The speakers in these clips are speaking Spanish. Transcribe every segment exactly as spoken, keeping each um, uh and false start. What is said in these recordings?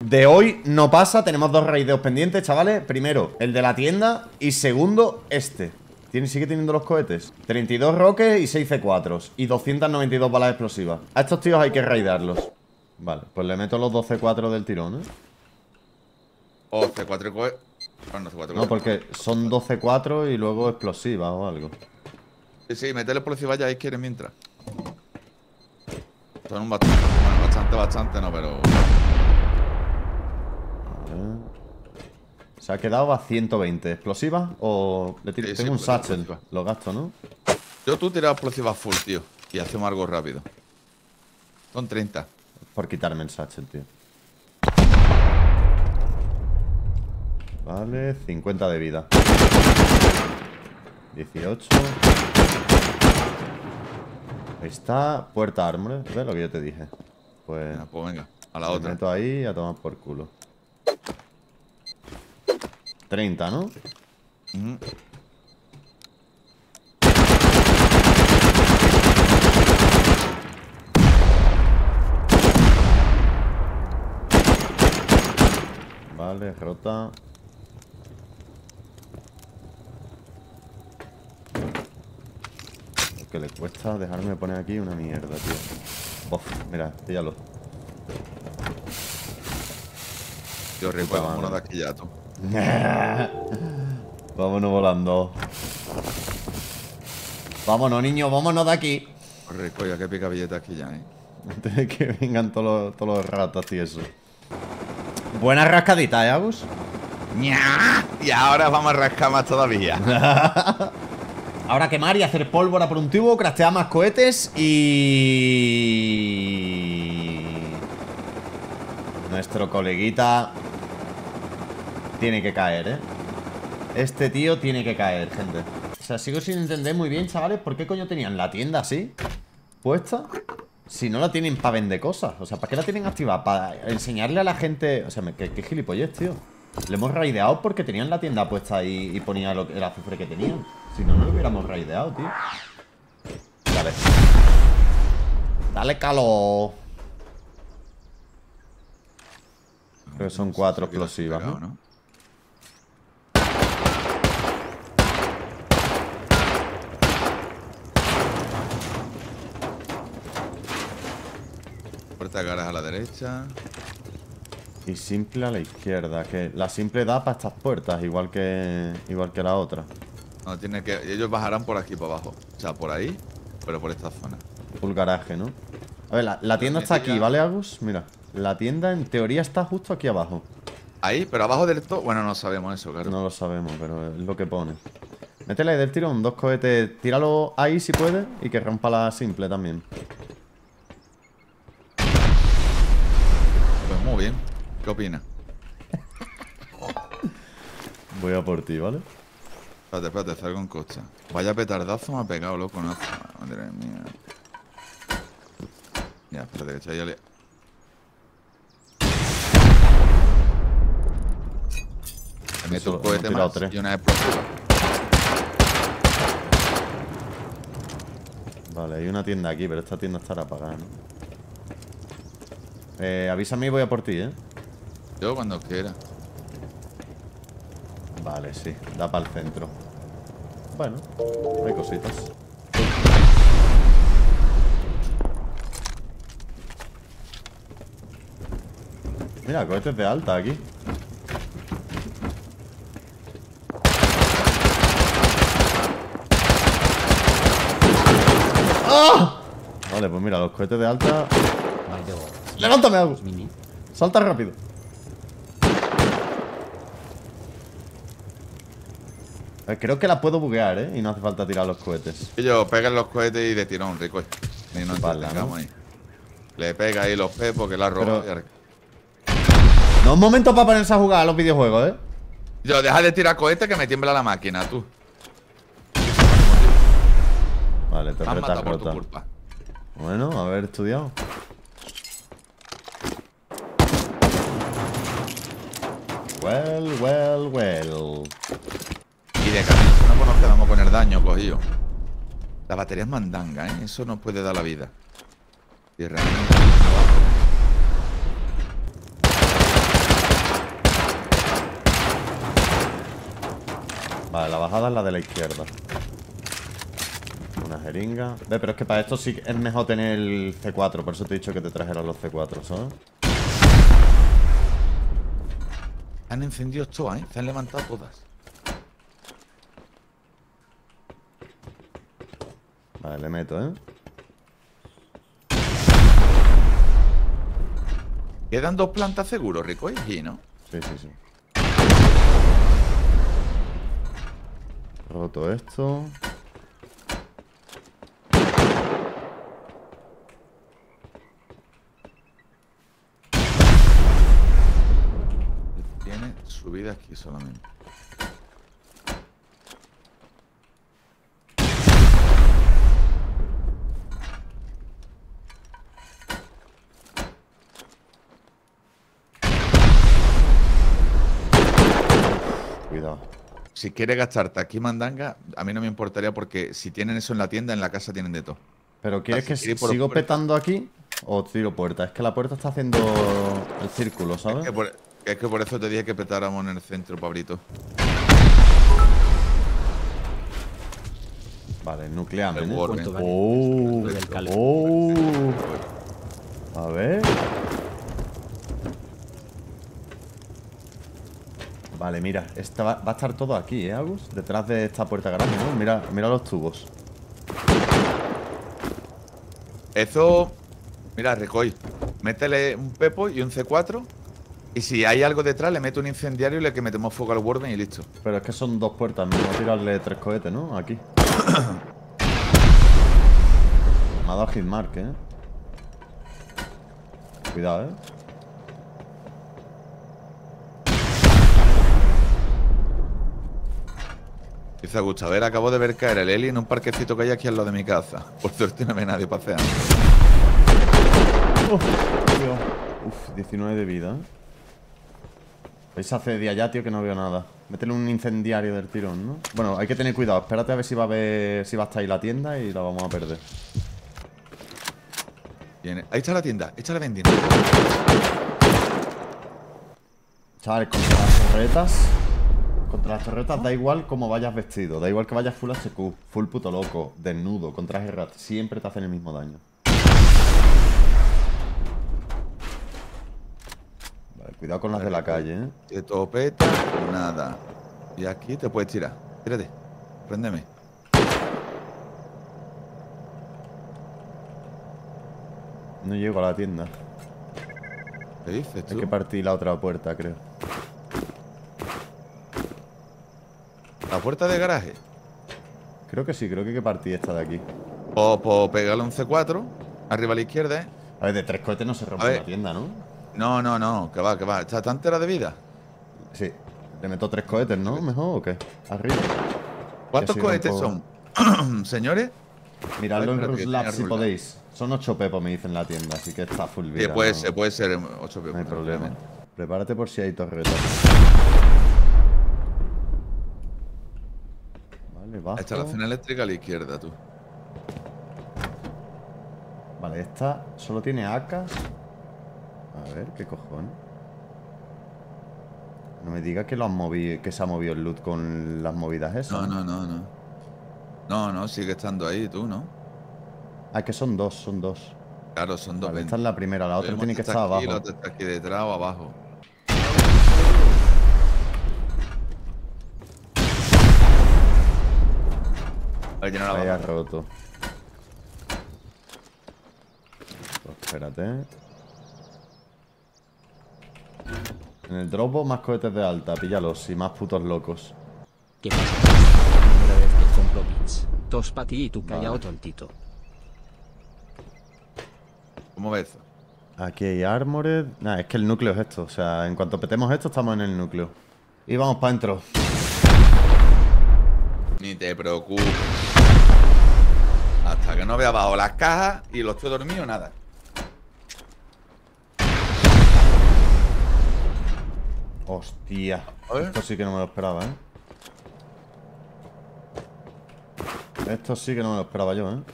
de hoy no pasa. Tenemos dos raideos pendientes, chavales. Primero, el de la tienda. Y segundo, este. ¿Tiene, sigue teniendo los cohetes. treinta y dos roques y seis C cuatro. Y doscientas noventa y dos balas explosivas. A estos tíos hay que raidearlos. Vale, pues le meto los dos C cuatro del tirón, ¿eh? O C cuatro cohetes. Oh, no, C cuatro No, porque son dos C cuatro y luego explosivas o algo. Sí, sí, meterle explosivas ya ahí quieren mientras. Son un bastante. Bueno, bastante, bastante, no, pero. Vale. Se ha quedado a ciento veinte. ¿Explosivas? O le tiro? Sí, Tengo sí, un satchel. explosiva. Lo gasto, ¿no? Yo tú tiras explosivas full, tío. Y hacemos algo rápido. Son treinta. Por quitarme el satchel, tío. Vale, cincuenta de vida. dieciocho. Ahí está. Puerta armor. ¿Ves lo que yo te dije? Pues, Venga, pues venga, a la me otra. meto ahí a tomar por culo. treinta, ¿no? Ujú. Vale, rota. Lo que le cuesta dejarme poner aquí una mierda, tío. Bof, mira, píllalo. Tío, rico, Puta vámonos de madre. aquí ya, tú. Vámonos volando. Vámonos, niño, vámonos de aquí. Rico, ya que pica billetes aquí ya, eh. Antes de que vengan todos los, todos los ratas y eso. Buena rascadita, ¿eh, Agus? ¡Ña! Y ahora vamos a rascar más todavía. Ahora quemar y hacer pólvora por un tubo, craftear más cohetes y... Nuestro coleguita tiene que caer, ¿eh? Este tío tiene que caer, gente. O sea, sigo sin entender muy bien, chavales, ¿por qué coño tenían la tienda así puesta? Si no la tienen para vender cosas. O sea, ¿para qué la tienen activada? Para enseñarle a la gente... O sea, ¿qué, qué gilipollez, tío? Le hemos raideado porque tenían la tienda puesta ahí y ponía lo, el azufre que tenían. Si no, no lo hubiéramos raideado, tío. Dale. Dale calor. Creo que son cuatro explosivas, ¿no? ¿no? Puerta de caras a la derecha. Y simple a la izquierda. Que la simple da para estas puertas, igual que igual que la otra. No, tiene que. Ellos bajarán por aquí para abajo. O sea, por ahí, pero por esta zona. Full garaje, ¿no? A ver, la, la tienda está aquí, ¿vale, Agus? Mira, la tienda en teoría está justo aquí abajo. Ahí, pero abajo del todo. Bueno, no sabemos eso, claro. No lo sabemos, pero es lo que pone. Métele ahí del tirón, dos cohetes. Tíralo ahí si puedes y que rompa la simple también. Pues muy bien. ¿Qué opinas? Voy a por ti, ¿vale? Espérate, espérate, salgo en coche. Vaya petardazo me ha pegado, loco, no. Madre mía. Ya, espérate, que estoy ya le... Me meto un cohete más tres. y una explosiva. Vale, hay una tienda aquí, pero esta tienda estará apagada, ¿no? Eh, avísame y voy a por ti, ¿eh? Yo cuando quiera. Vale, sí, da para el centro. Bueno, hay cositas. Mira, cohetes de alta aquí. ¡Ah! Vale, pues mira, los cohetes de alta. ¡Levántame, Agus! Salta rápido. Eh, Creo que la puedo buguear, ¿eh? Y no hace falta tirar los cohetes. Y yo, peguen los cohetes y de tirón, rico. Y no Vale, entretengamos ¿no? ahí. Le pega ahí los pepos que la ha robado. Pero- y- No es momento para ponerse a jugar a los videojuegos, ¿eh? Yo, deja de tirar cohetes que me tiembla la máquina, tú. Vale, Me has torreta matado por tu rota. culpa. Bueno, haber estudiado. Well, well, well. Y de camino no pues nos quedamos con el daño cogido. La batería es mandanga, ¿eh? Eso no puede dar la vida. Y realmente... Vale, la bajada es la de la izquierda. Una jeringa. Ve, pero es que para esto sí es mejor tener el C cuatro. Por eso te he dicho que te trajeras los C cuatro, ¿sabes? Han encendido todas, ¿eh? Se han levantado todas. Vale, le meto, ¿eh? Quedan dos plantas seguros, Rico, y ¿no? Sí, sí, sí. Roto esto. Tiene subida aquí solamente. Cuidado. Si quieres gastarte aquí mandanga, a mí no me importaría porque si tienen eso en la tienda, en la casa tienen de todo. ¿Pero quieres Ah, que si quieres por sigo fuera. petando aquí o tiro puerta? Es que la puerta está haciendo el círculo, ¿sabes? Es que, por, es que por eso te dije que petáramos en el centro, Pablito. Vale, nucleame, El ¿eh? Warren. ¿Cuánto vale? Oh, Lo del cale. oh. A ver. Vale, mira, esta va, va a estar todo aquí, ¿eh, Agus? Detrás de esta puerta grande, ¿no? Mira, mira los tubos. Eso, mira, Recoy, métele un Pepo y un C cuatro. Y si hay algo detrás, le meto un incendiario y le que metemos fuego al Warden y listo. Pero es que son dos puertas, me voy a tirarle tres cohetes, ¿no? Aquí. Me ha dado hitmark, ¿eh? Cuidado, ¿eh? Dice Augusto, a ver, acabo de ver caer el Eli en un parquecito que hay aquí al lado de mi casa. Por suerte no ve nadie paseando. Uf, Uf, diecinueve de vida, ¿eh? Veis hace día ya, tío, que no veo nada. Métele un incendiario del tirón, ¿no? Bueno, hay que tener cuidado. Espérate a ver si va a ver si va a estar ahí la tienda y la vamos a perder. Viene. Ahí está la tienda, échale vending. Chavales, contra las torretas. Contra las torretas da igual cómo vayas vestido. Da igual que vayas full H Q, full puto loco, desnudo, con traje rat. Siempre te hacen el mismo daño. Vale, cuidado con las de la calle, ¿eh? De topeta, nada. Y aquí te puedes tirar. Tírate, préndeme. No llego a la tienda. ¿Qué dices Hay tú? que partir la otra puerta, creo. ¿La puerta de garaje? Creo que sí, creo que hay que partir esta de aquí. O pues pegarle un C cuatro. Arriba a la izquierda, ¿eh? A ver, de tres cohetes no se A rompe ver. la tienda, ¿no? No, no, no, que va, que va. ¿Está tan entera de vida? Sí. Le meto tres cohetes, ¿no? Mejor o qué. Arriba. ¿Cuántos Que si cohetes rompo- son? Señores. Miradlo en Ay, espérate, Rus que Labs tenga si Rus Labs. podéis. Son ocho pepos, me dicen en la tienda, así que está full vida. Sí, puede no, ser, puede ser ocho no hay problema. obviamente. Prepárate por si hay torretas. Vale, bajo. Esta es la cena eléctrica a la izquierda, tú. Vale, esta solo tiene A K. A ver, qué cojones. No me digas que lo han movido, que se ha movido el loot con las movidas esas. No, no, no, no. No, no, sigue estando ahí, tú, ¿no? Ah, que son dos, son dos. Claro, son dos. Vale, ven. esta es la primera, la otra Tenemos tiene que esta estar aquí, abajo. La otra está aquí detrás o abajo. Ahí tiene la Ahí ha baja. roto. Pues espérate. En el Dropbox más cohetes de alta, píllalos y más putos locos. ¿Qué pasa? La primera vez que compro bits. Tos pa' ti y tu callao Vale. tontito. ¿Cómo ves? Aquí hay Armored. Nah, es que el núcleo es esto. O sea, en cuanto petemos esto, estamos en el núcleo. Y vamos para adentro. Ni te preocupes. Hasta que no vea abajo las cajas y los estoy dormido, nada. Hostia. A ver. Esto sí que no me lo esperaba, ¿eh? Esto sí que no me lo esperaba yo, ¿eh?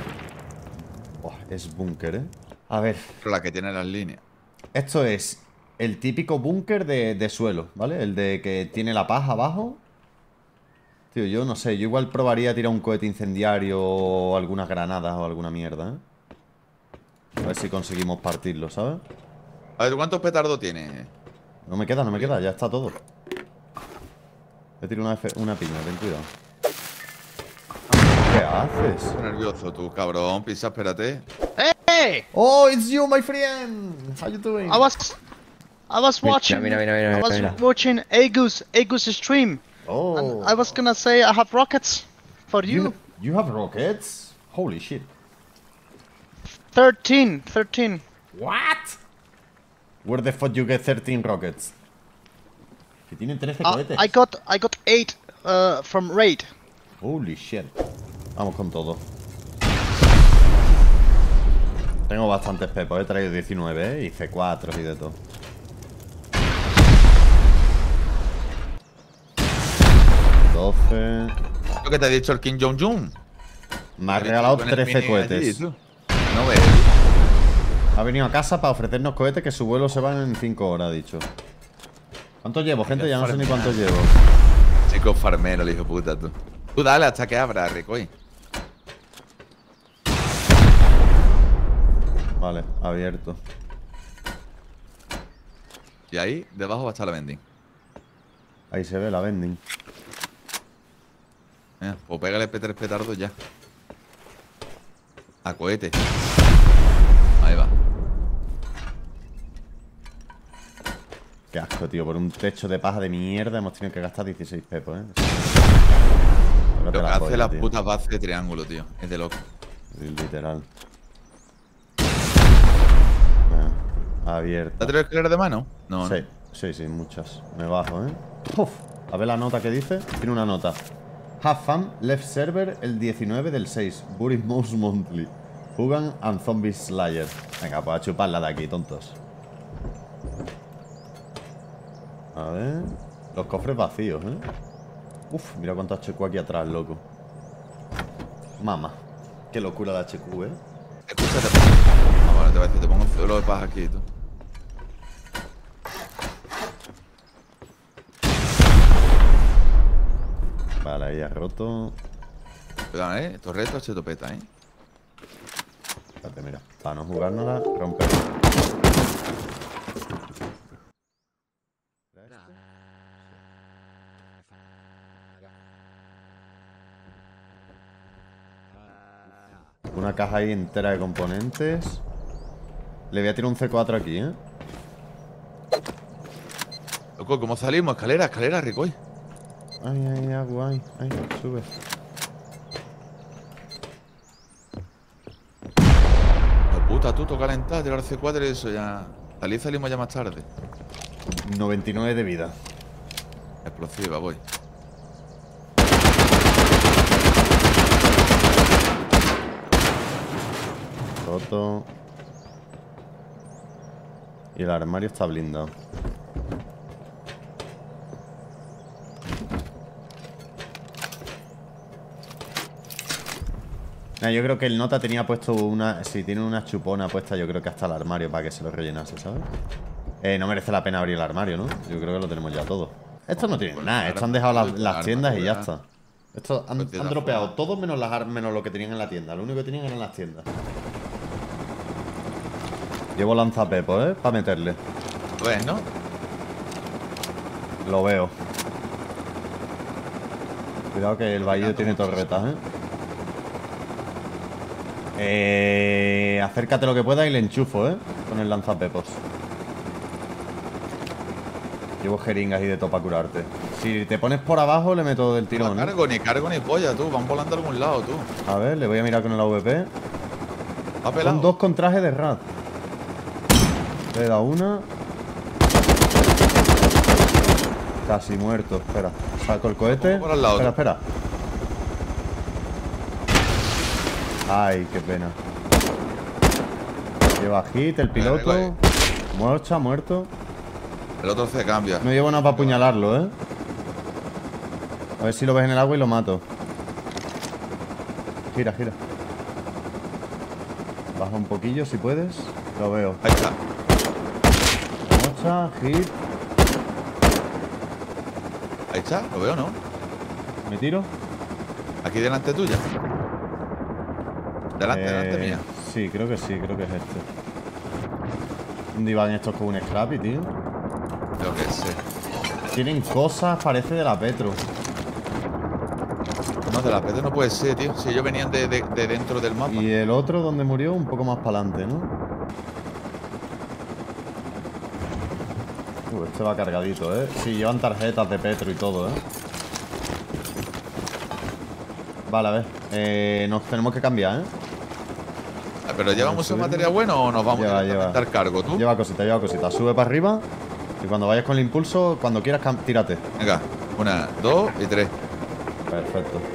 Buah, es búnker, ¿eh? A ver, Pero la que tiene las líneas. esto es el típico búnker de, de suelo, ¿vale? El de que tiene la paja abajo. Tío, yo no sé, yo igual probaría a tirar un cohete incendiario o algunas granadas o alguna mierda, ¿eh? A ver si conseguimos partirlo, ¿sabes? A ver, ¿cuántos petardos tiene? No me queda, no me queda, ya está todo. He tirado una, una piña, ten cuidado. ¿Qué haces? Estoy nervioso tú, cabrón. Pisa, espérate. Hey! Oh, it's you, my friend. How you doing? I was, I was Mira, watching, mira, mira, mira, I was mira. watching Agus, Agus stream, Oh. and I was gonna say I have rockets for you. You, you have rockets? Holy shit. thirteen, thirteen. What? Where the fuck you get thirteen rockets? Que tienen trece Uh, cohetes. I got, I got eight uh, from raid. Holy shit. Vamos con todo. Tengo bastantes pepos, he traído diecinueve, ¿eh? Y C cuatro y de todo. doce. Lo que te ha dicho el Kim Jong-un. Me ha regalado Con el trece mini cohetes. allí, tú. No ves. Ha venido a casa para ofrecernos cohetes que su vuelo se va en cinco horas, ha dicho. ¿Cuántos llevo, gente? Ya no sé ni cuántos llevo. Chico farmero, el hijo de puta, tú. Tú dale hasta que abra, Ricoy. Vale, abierto. Y ahí, debajo va a estar la vending. Ahí se ve la vending. Mira, pues pégale P tres petardos ya. A cohete. Ahí va. Qué asco, tío. Por un techo de paja de mierda hemos tenido que gastar dieciséis pepos, ¿eh? Lo que la hace polla, las tío. putas bases de triángulo, tío. Es de loco. Literal. Ah, abierto. ¿Te atreves a escaleras de mano? No, Sí, sí, sí, muchas. Me bajo, ¿eh? Uf, a ver la nota que dice. Tiene una nota. Have fun, left server el diecinueve del seis. Buried Mouse Monthly. Hugan and Zombie Slayer. Venga, pues a chuparla de aquí, tontos. A ver. Los cofres vacíos, ¿eh? Uf, mira cuánto H Q aquí atrás, loco. Mama. Qué locura de H Q, ¿eh? Escúchate. Ah, vale, te voy a decir, te pongo lo de paja aquí, tú. Vale, ahí ha roto. Cuidado, eh. Estos retos se topeta, eh. Espérate, mira. Para no jugárnosla, romper. Una caja ahí entera de componentes. Le voy a tirar un C cuatro aquí, ¿eh? Loco, ¿cómo salimos? Escalera, escalera, Ricoy. Ay, ay, agua, ay, ay, sube. La puta, tú, toca calentar, tirar C cuatro y eso ya. Salir salimos ya más tarde. noventa y nueve de vida. Explosiva, voy. Roto. Y el armario está blindado. Nah, yo creo que el nota tenía puesto una... Si tiene una chupona puesta, yo creo que hasta el armario para que se lo rellenase, ¿sabes? Eh, no merece la pena abrir el armario, ¿no? Yo creo que lo tenemos ya todo. Estos no tienen nada, estos han dejado las, las tiendas y ya está. Estos han, han dropeado todo menos, las, ar- menos lo que tenían en la tienda. Lo único que tenían eran las tiendas. Llevo lanzapepo, ¿eh? Para meterle. ¿Lo ves, no? Lo veo. Cuidado que el bahío tiene torretas, ¿eh? Eh... Acércate lo que pueda y le enchufo, ¿eh? Con el lanzapepos. Llevo jeringas y de todo para curarte. Si te pones por abajo, le meto del tirón, No ¿eh? cargo, ni cargo ni polla, tú. Van volando a algún lado, tú. A ver, le voy a mirar con el A V P. Va pelado. Son dos con traje de rat. Le he dado una. Casi muerto, espera. Saco el cohete. Por al lado, Espera, tú. espera. Ay, qué pena. Lleva hit, el piloto. Vale, vale. Muerto, muerto. El otro se cambia. No llevo nada para apuñalarlo, ¿eh? A ver si lo ves en el agua y lo mato. Gira, gira. Baja un poquillo si puedes. Lo veo. Ahí está. derecha, hit. Ahí está, lo veo, ¿no? Me tiro. Aquí delante tuya. Delante, Eh, delante mía. Sí, creo que sí, creo que es este. ¿Dónde iban estos con un scrappy, tío? Yo qué sé. Tienen cosas, parece de la Petro. No, de la P D no puede ser, tío. Si ellos venían de, de, de dentro del mapa. Y el otro donde murió, un poco más para adelante, ¿no? Uh, este va cargadito, ¿eh? Sí, llevan tarjetas de Petro y todo, ¿eh? Vale, a ver. Eh, nos tenemos que cambiar, ¿eh? Ah, ¿pero llevamos un material bueno o nos vamos Lleva, directamente lleva. al cargo, tú? Lleva cosita, lleva cosita. Sube para arriba y cuando vayas con el impulso, cuando quieras, cam- tírate. Venga, una, dos y tres. Perfecto.